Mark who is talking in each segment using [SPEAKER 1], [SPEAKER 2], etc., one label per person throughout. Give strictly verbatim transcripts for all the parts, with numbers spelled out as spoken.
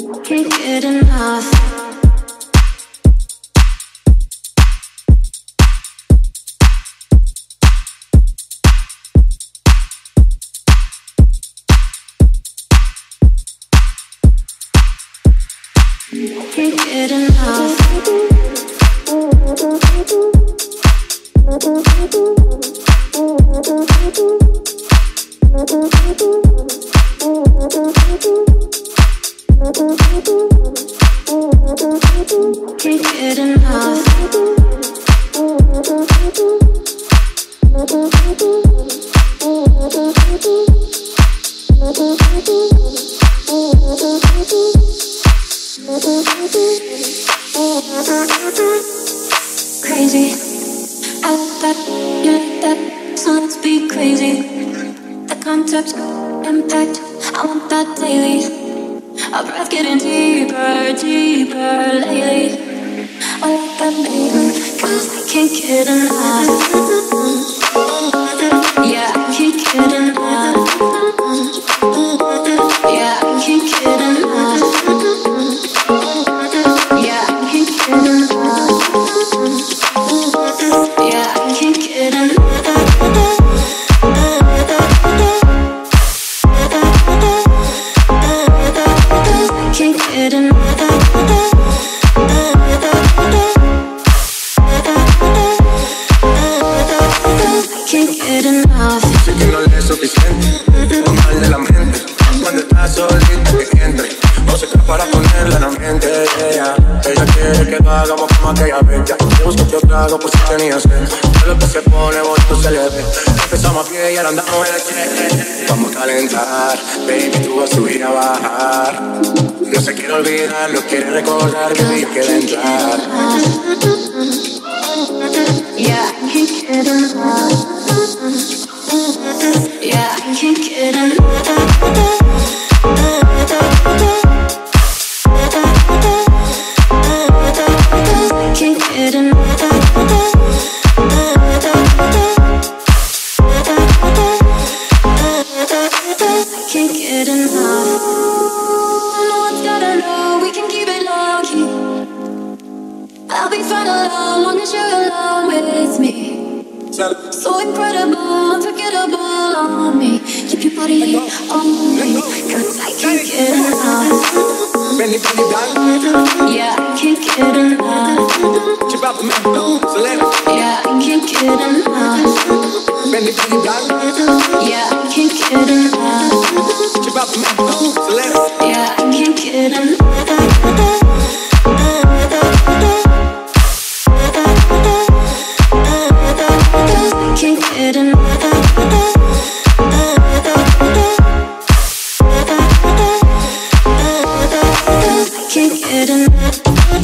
[SPEAKER 1] Can't get enough. Can't get enough. Can't get enough. Crazy, I like that, you like that, so let's be crazy. The contact, impact, I want that daily. Our breath getting deeper, deeper lately. I like that baby, cause I can't get enough. Yeah, I can't get enough. Yeah, I can't get enough. Yeah, I can't get enough. Yeah, I can't get enough. Can't get enough. Can't get enough.
[SPEAKER 2] Sé que no le es suficiente, un mal de la mente. Cuando estás solita que entre, música para ponerla en ambiente. Ella, ella quiere que lo hagamos como aquella vez. Ya te busco otro trago por si tenías sed. Todo lo que se pone bonito se le ve. Empezamos a pie y ahora andamos en el jet. Vamos a calentar, baby, tú vas a subir a bajar. No se quiere olvidar, lo quiere recordar, baby, yo quiero entrar.
[SPEAKER 1] Yeah, I can't get enough. Yeah, I can't get enough. Can't get enough. Can't get enough. No one's gotta know, we can keep it low key. I'll be fine alone, long as you're alone with me. So incredible, unforgettable on me. Keep your body on me, cause I can't get enough.
[SPEAKER 2] Benny, Benny, Blanc.
[SPEAKER 1] Yeah, I can't get enough.
[SPEAKER 2] Chibaba, man, Selena.
[SPEAKER 1] Yeah, I can't get enough.
[SPEAKER 2] Benny, Benny, Blanc.
[SPEAKER 1] Yeah, I can't get enough.
[SPEAKER 2] Chibaba, man, Selena.
[SPEAKER 1] Yeah, I can't get enough. Can't get enough. Can't get enough.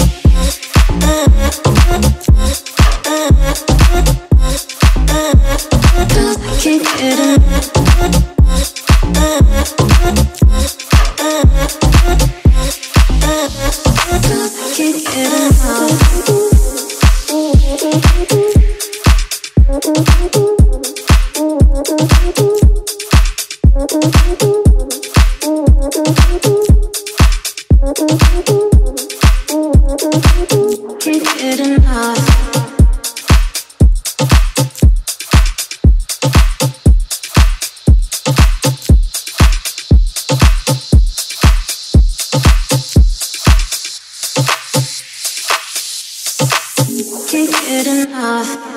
[SPEAKER 1] Can't get enough. Can't get enough. Can't get enough. Can't get enough.